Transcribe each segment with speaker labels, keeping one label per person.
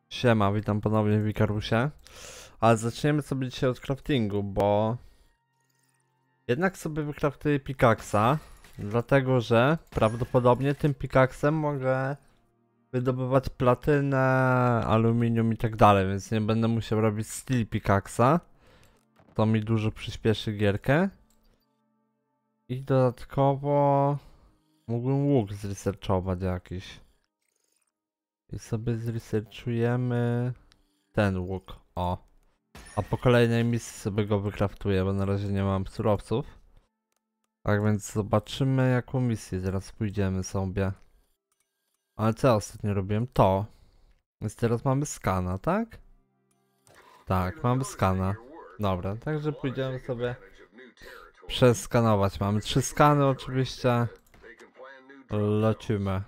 Speaker 1: Siema, witam ponownie w Ikarusie. Ale zaczniemy sobie dzisiaj od craftingu, bo jednak sobie wykraftuję pikaksa, dlatego że prawdopodobnie tym pikaksem mogę wydobywać platynę, aluminium i tak dalej, więc nie będę musiał robić steel pikaksa. To mi dużo przyspieszy gierkę. I dodatkowo mógłbym łuk zresearchować jakiś. I sobie zresearchujemy ten łuk, o. A po kolejnej misji sobie go wykraftuję, bo na razie nie mam surowców. Tak więc zobaczymy, jaką misję teraz pójdziemy sobie. Ale co ja ostatnio robiłem? To. Więc teraz mamy skana, tak? Tak, mamy skana. Dobra, także pójdziemy sobie przeskanować. Mamy 3 skany oczywiście. Lecimy.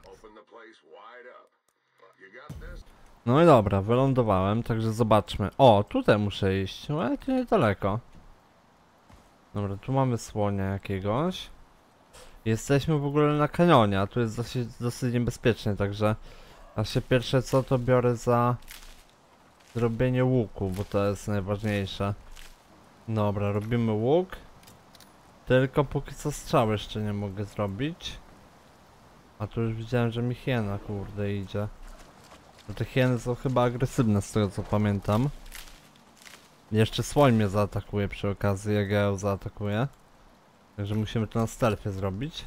Speaker 1: No i dobra, wylądowałem, także zobaczmy. O, tutaj muszę iść, ale to niedaleko. Dobra, tu mamy słonia jakiegoś. Jesteśmy w ogóle na kanionie, a tu jest dosyć niebezpiecznie, także ja się pierwsze co to biorę za zrobienie łuku, bo to jest najważniejsze. Dobra, robimy łuk. Tylko póki co strzał jeszcze nie mogę zrobić. A tu już widziałem, że mi hiena kurde idzie. No te hieny są chyba agresywne z tego co pamiętam. Jeszcze słoń mnie zaatakuje przy okazji, jak ja ją zaatakuję. Także musimy to na stealthie zrobić.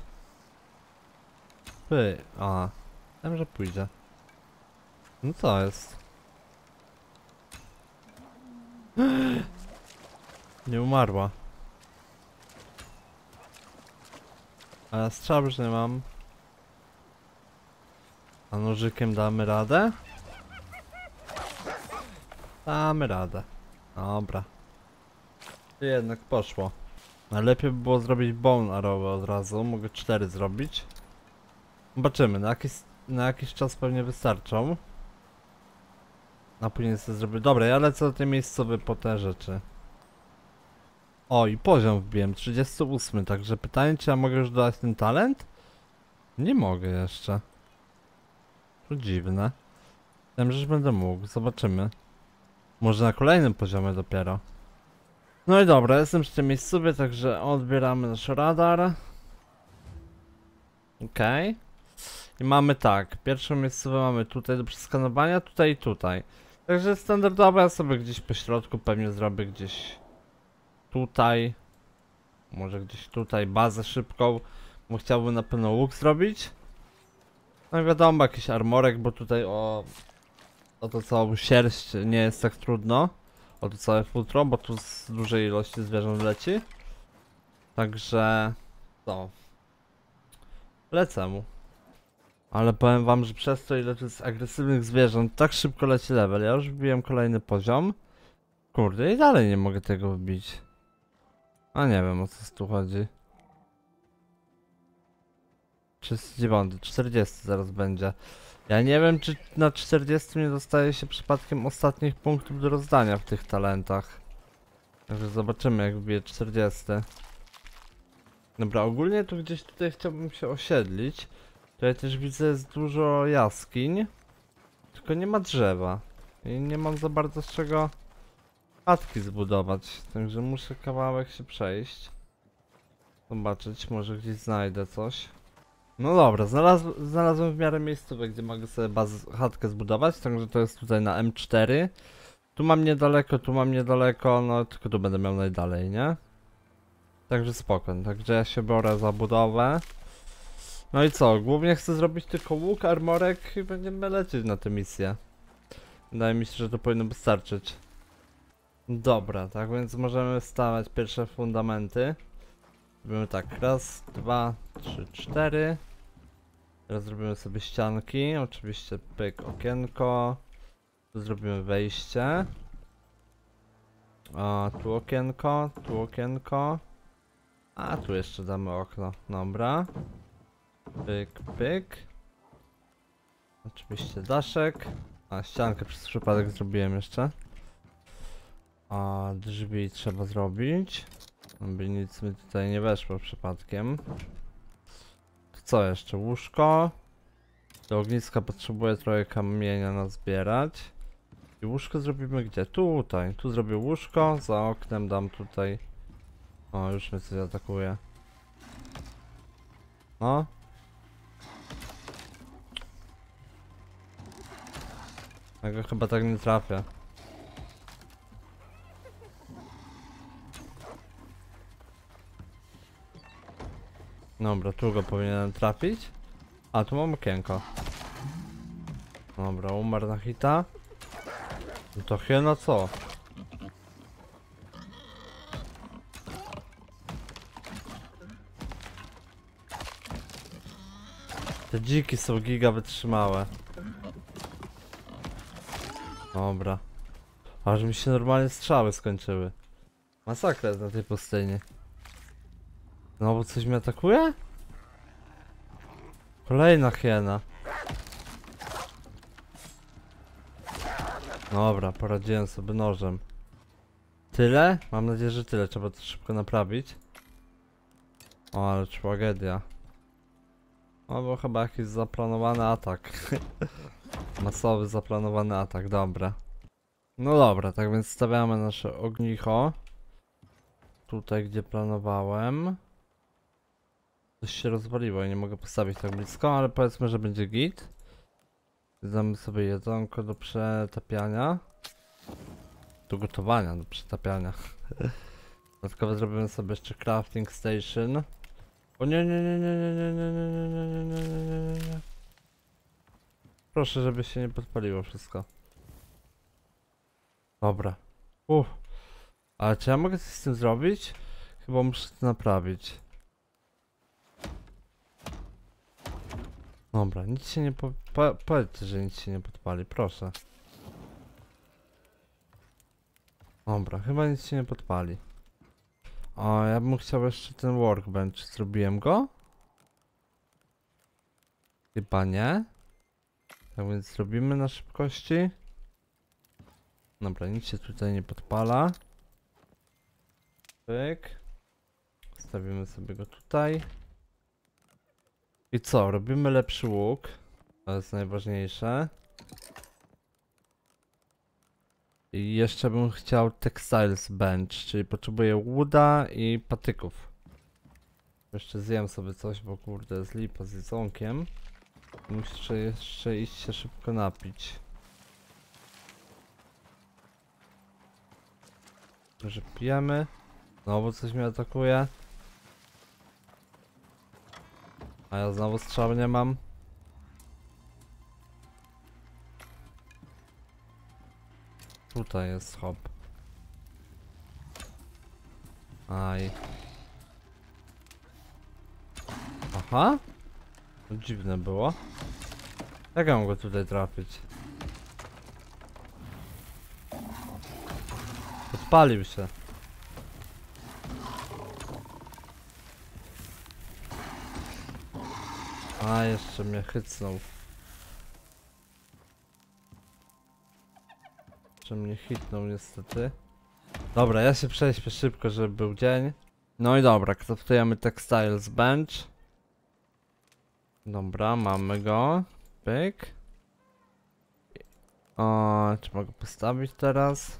Speaker 1: A, wiem, że pójdzie. No co jest? Nie umarła. A ja strzał już nie mam. A nożykiem damy radę? Damy radę. Dobra. Jednak poszło. Najlepiej by było zrobić bone arrowy od razu. Mogę 4 zrobić. Zobaczymy. Na jakiś czas pewnie wystarczą. A później sobie zrobię. Dobra, ja lecę do tej miejscowej po te rzeczy. O, i poziom wbiłem. 38. Także pytanie, czy ja mogę już dodać ten talent? Nie mogę jeszcze. To dziwne. Wiem, że już będę mógł. Zobaczymy. Może na kolejnym poziomie dopiero. No i dobra, jestem przy tej miejscowie, także odbieramy nasz radar. Okej. I mamy tak, pierwszą miejscową mamy tutaj do przeskanowania, tutaj i tutaj. Także standardowo ja sobie gdzieś po środku pewnie zrobię gdzieś tutaj. Może gdzieś tutaj bazę szybką, bo chciałbym na pewno łuk zrobić. No i wiadomo, jakiś armorek, bo tutaj o to całą sierść nie jest tak trudno. O to całe futro, bo tu z dużej ilości zwierząt leci. Także to. Lecę mu. Ale powiem wam, że przez to ile tu jest agresywnych zwierząt, tak szybko leci level. Ja już wbiłem kolejny poziom. Kurde, i dalej nie mogę tego wbić. A nie wiem, o co tu chodzi. 39, 40 zaraz będzie. Ja nie wiem, czy na 40 nie dostaje się przypadkiem ostatnich punktów do rozdania w tych talentach. Także zobaczymy, jak wbiję 40. Dobra, ogólnie tu gdzieś tutaj chciałbym się osiedlić. Tutaj też widzę, jest dużo jaskiń. Tylko nie ma drzewa. I nie mam za bardzo z czego chatki zbudować. Także muszę kawałek się przejść. Zobaczyć, może gdzieś znajdę coś. No dobra, znalazłem w miarę miejscowe, gdzie mogę sobie chatkę zbudować. Także to jest tutaj na M4. Tu mam niedaleko, no tylko tu będę miał najdalej, nie? Także spokojnie, także ja się biorę za budowę. No i co, głównie chcę zrobić tylko łuk, armorek i będziemy lecieć na tę misję. Wydaje mi się, że to powinno wystarczyć. Dobra, tak więc możemy stawiać pierwsze fundamenty. Robimy tak, raz, dwa, trzy, cztery. Teraz zrobimy sobie ścianki, oczywiście pyk, okienko. Tu zrobimy wejście. A tu okienko, tu okienko. A tu jeszcze damy okno, dobra. Pyk, pyk. Oczywiście daszek. A ściankę przez przypadek zrobiłem jeszcze. A drzwi trzeba zrobić. By nic mi tutaj nie weszło przypadkiem. To co jeszcze? Łóżko. Do ogniska potrzebuję trochę kamienia nazbierać. I łóżko zrobimy gdzie? Tutaj. Tu zrobię łóżko, za oknem dam tutaj. O, już mnie coś atakuje. O. Ja go chyba tak nie trafię. Dobra, tu go powinienem trafić. A, tu mam okienko. Dobra, umarł na hita. No to hiena co? Te dziki są giga wytrzymałe. Dobra. Aż mi się normalnie strzały skończyły. Masakra jest na tej pustyni. No bo coś mnie atakuje? Kolejna hiena. Dobra, poradziłem sobie nożem. Tyle? Mam nadzieję, że tyle. Trzeba to szybko naprawić. O, ale tragedia. O, bo chyba jakiś zaplanowany atak. Masowy zaplanowany atak, dobra. No dobra, tak więc stawiamy nasze ognicho. Tutaj, gdzie planowałem. Coś się rozwaliło i nie mogę postawić tak blisko, ale powiedzmy, że będzie git. Damy sobie jedzonko do przetapiania. Do gotowania, do przetapiania. Dodatkowo zrobimy sobie jeszcze crafting station. O nie, nie, nie, nie, nie, nie, nie, nie, nie, nie, nie, nie, nie, nie. Proszę, żeby się nie podpaliło wszystko. Dobra. Ale czy ja mogę coś z tym zrobić? Chyba muszę to naprawić. Dobra, nic się nie powiedzcie, że nic się nie podpali, proszę. Dobra, chyba nic się nie podpali. O, ja bym chciał jeszcze ten workbench. Zrobiłem go? Chyba nie. Tak więc zrobimy na szybkości. Dobra, nic się tutaj nie podpala. Pyk. Stawimy sobie go tutaj. I co? Robimy lepszy łuk. To jest najważniejsze. I jeszcze bym chciał textiles bench, czyli potrzebuję łuda i patyków. Jeszcze zjem sobie coś, bo kurde jest lipa z jedzonkiem. Muszę jeszcze iść się szybko napić. Że pijemy. Znowu coś mnie atakuje. A ja znowu strzał nie mam. Tutaj jest hop. Aj. Aha. To dziwne było. Jak ja mogę tutaj trafić? Podpalił się. A, jeszcze mnie chycnął. Jeszcze mnie hitnął niestety. Dobra, ja się prześpię szybko, żeby był dzień. No i dobra, kraftujemy textiles bench. Dobra, mamy go. Pyk. O, czy mogę postawić teraz?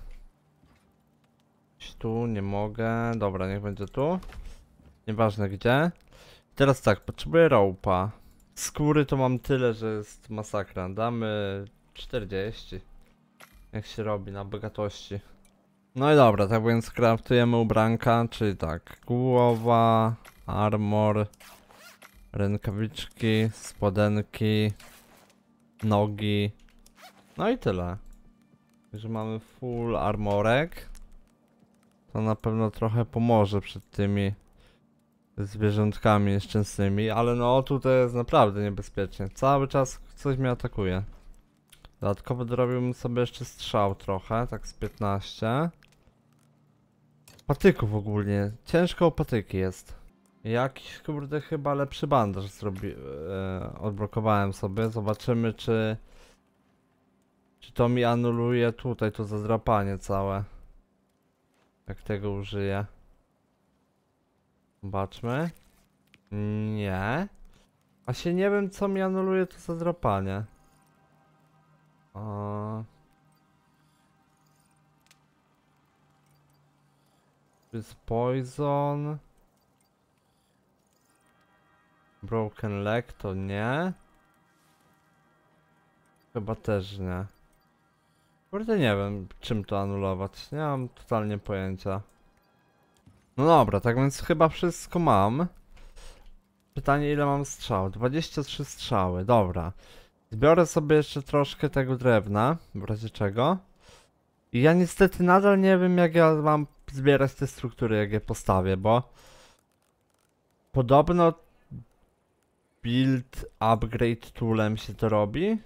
Speaker 1: Tu nie mogę. Dobra, niech będzie tu. Nieważne gdzie. Teraz tak, potrzebuję rope'a. Skóry to mam tyle, że jest masakra. Damy 40. Jak się robi na bogatości. No i dobra, tak więc craftujemy ubranka, czyli tak, głowa, armor, rękawiczki, spodenki, nogi. No i tyle. Także mamy full armorek. To na pewno trochę pomoże przed tymi zwierzątkami nieszczęsnymi, ale no tutaj jest naprawdę niebezpiecznie. Cały czas coś mnie atakuje. Dodatkowo dorobiłbym sobie jeszcze strzał trochę, tak z 15. Patyków ogólnie, ciężko o patyki jest. Jakiś kurde chyba lepszy bandaż odblokowałem sobie, zobaczymy czy to mi anuluje tutaj to zadrapanie całe. Jak tego użyję. Zobaczmy. Nie. Właśnie nie wiem co mi anuluje to zadrapanie. To jest poison. Broken leg to nie. Chyba też nie. Kurde, nie wiem czym to anulować. Nie mam totalnie pojęcia. No dobra, tak więc chyba wszystko mam. Pytanie, ile mam strzał? 23 strzały, dobra. Zbiorę sobie jeszcze troszkę tego drewna, w razie czego. I ja niestety nadal nie wiem, jak ja mam zbierać te struktury, jak je postawię, bo podobno build upgrade toolem się to robi.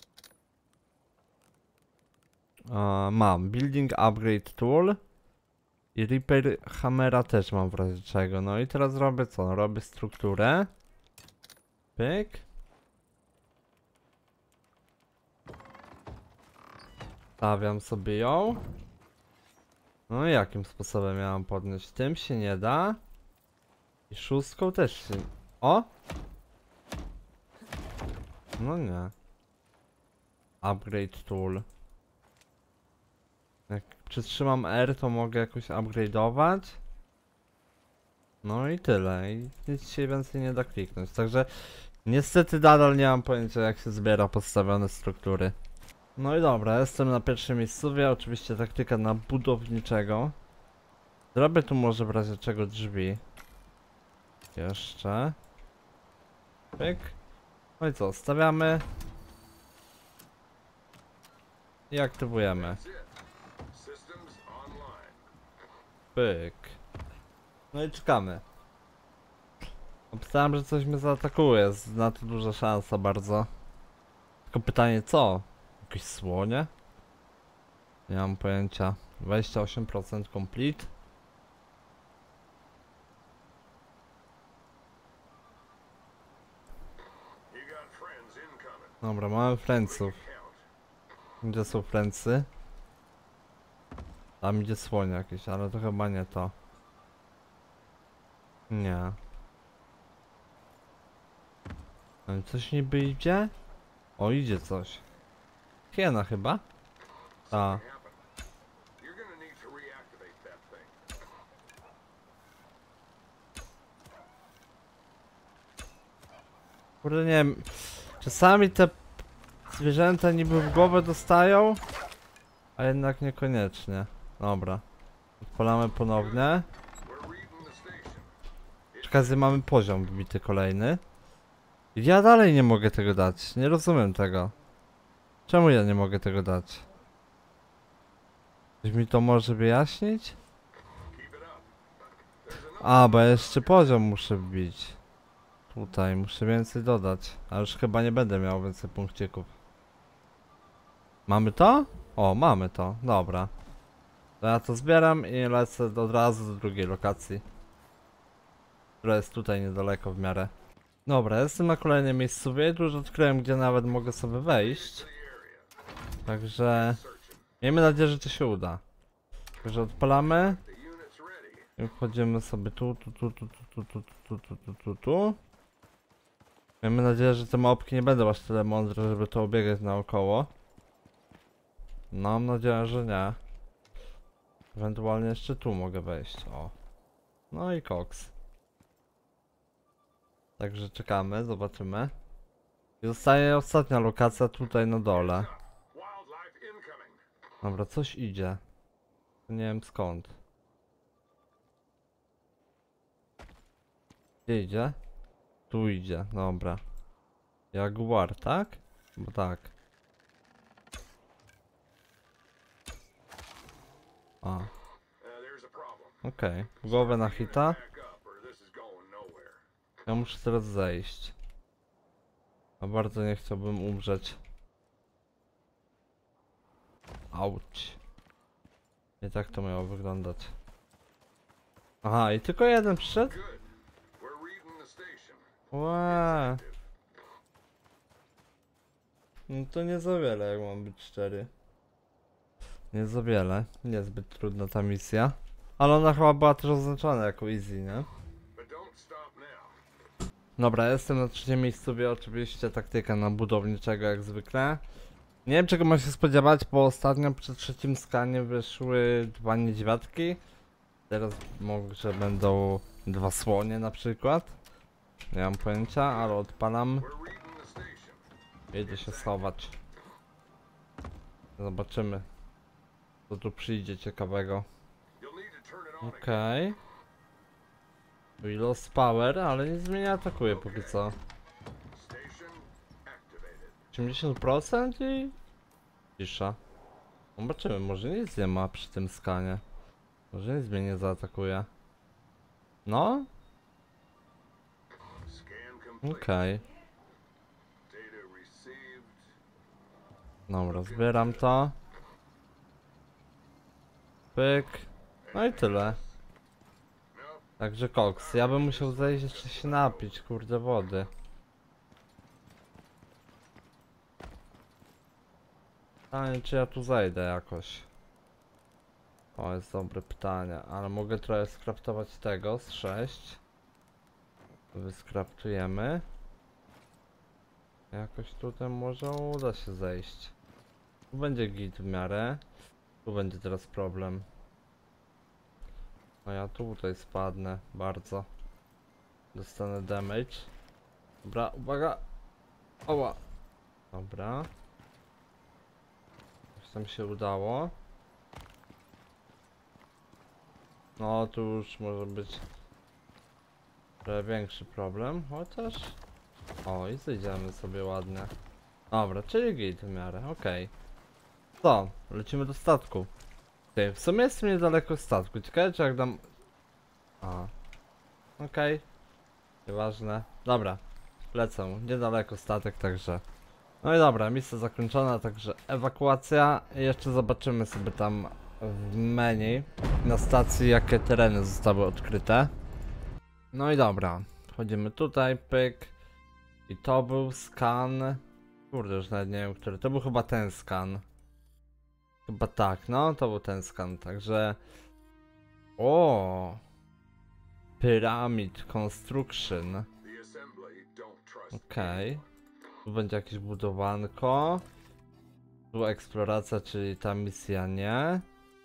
Speaker 1: Mam building upgrade tool i repair hammera też mam w razie czego. No i teraz robię co? Robię strukturę. Pyk. Stawiam sobie ją. No i jakim sposobem ja mam podnieść? Tym się nie da. I szóstką też się... O! No nie. Upgrade tool. Jak przytrzymam R, to mogę jakoś upgrade'ować. No i tyle. I nic się więcej nie da kliknąć. Także niestety nadal nie mam pojęcia, jak się zbiera podstawione struktury. No i dobra, jestem na pierwszym miejscu. Oczywiście taktyka na budowniczego. Zrobię tu może w razie czego drzwi. Jeszcze. Pyk. No i co, stawiamy. I aktywujemy. Pyk. No i czekamy. Obstałem, że coś mnie zaatakuje. Jest na to duża szansa bardzo. Tylko pytanie co? Jakieś słonie? Nie mam pojęcia. 28% complete. Dobra, mamy friendsów. Gdzie są friendsy? Tam idzie słoń jakieś, ale to chyba nie to. Nie. Ale coś niby idzie? O, idzie coś. Hiena chyba? A. Kurde, nie wiem. Czasami te zwierzęta niby w głowę dostają, a jednak niekoniecznie. Dobra. Odpalamy ponownie. Przy okazji mamy poziom wbity kolejny. Ja dalej nie mogę tego dać. Nie rozumiem tego. Czemu ja nie mogę tego dać? Ktoś mi to może wyjaśnić? A, bo ja jeszcze poziom muszę wbić. Tutaj muszę więcej dodać. A już chyba nie będę miał więcej punkcików. Mamy to? O, mamy to. Dobra. To ja to zbieram i lecę od razu do drugiej lokacji. Która jest tutaj niedaleko w miarę. Dobra, jestem na kolejnym miejscu. Już odkryłem, gdzie nawet mogę sobie wejść. Także... miejmy nadzieję, że to się uda. Także odpalamy. I wchodzimy sobie tu. Miejmy nadzieję, że te małpki nie będą aż tyle mądre, żeby to obiegać naokoło. No, mam nadzieję, że nie. Ewentualnie jeszcze tu mogę wejść, o. No i koks. Także czekamy, zobaczymy. I zostaje ostatnia lokacja tutaj na dole. Dobra, coś idzie. Nie wiem skąd. Gdzie idzie? Tu idzie, dobra. Jaguar, tak? Bo tak. A. Okej, głowę na hita. Ja muszę teraz zejść. A bardzo nie chciałbym umrzeć. Auć. Nie tak to miało wyglądać. Aha, i tylko jeden przyszedł? Łeee. No to nie za wiele, jak mam być szczery. Nie za wiele. Niezbyt trudna ta misja. Ale ona chyba była też oznaczona jako easy, nie? Dobra, jestem na trzecim miejscu, oczywiście taktyka na budowniczego jak zwykle. Nie wiem czego ma się spodziewać, bo ostatnio przy trzecim skanie wyszły 2 niedźwiadki. Teraz może będą 2 słonie na przykład. Nie mam pojęcia, ale odpalam. Jedzie się schować. Zobaczymy, co tu przyjdzie ciekawego. Okej. Okay. Lost power, ale nie zmienia, atakuje póki co. 80% i cisza. Zobaczymy, może nic nie ma przy tym skanie. Może nic mnie nie zaatakuje. No? Okej. Okay. Dobra, zbieram to. Pyk. No i tyle. Także koks. Ja bym musiał zejść jeszcze się napić, kurde, wody. Pytanie, czy ja tu zejdę jakoś. O, jest dobre pytanie, ale mogę trochę skraftować tego z 6. Wyskraftujemy. Jakoś tutaj może uda się zejść. Tu będzie git w miarę. Tu będzie teraz problem. No ja tutaj spadnę bardzo. Dostanę damage. Dobra, uwaga. Oła. Dobra. Coś tam się udało. No tu już może być trochę większy problem, chociaż... O, i zejdziemy sobie ładnie. Dobra, czyli git w miarę, okej. Co? Lecimy do statku. Ty, w sumie jestem niedaleko statku, ciekawe czy jak dam... A. Okej. Nieważne. Dobra. Lecę, niedaleko statek, także... No i dobra, misja zakończona, także ewakuacja. I jeszcze zobaczymy sobie tam w menu na stacji, jakie tereny zostały odkryte. No i dobra, wchodzimy tutaj, pyk. I to był skan. Kurde, już nawet nie wiem, który. To był chyba ten skan. Chyba tak, no to był ten skan, także... O, Pyramid Construction. Okej. Okay. Tu będzie jakieś budowanko. Tu eksploracja, czyli ta misja nie.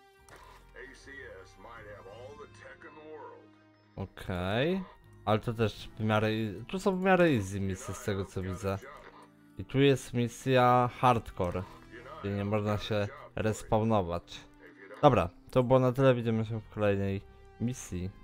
Speaker 1: Okej. Okay. Ale to też w miarę... Tu są w miarę easy misje z tego co widzę. I tu jest misja hardcore. Czyli nie można się respawnować. Dobra, to było na tyle, widzimy się w kolejnej misji.